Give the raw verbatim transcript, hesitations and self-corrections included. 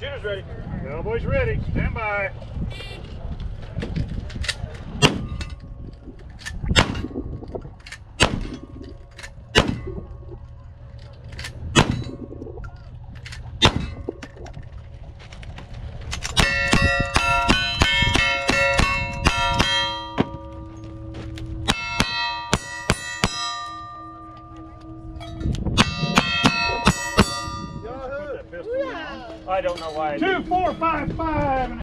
Shooter's ready. Cowboy's ready. Stand by. I don't know why. Two, four, five, five.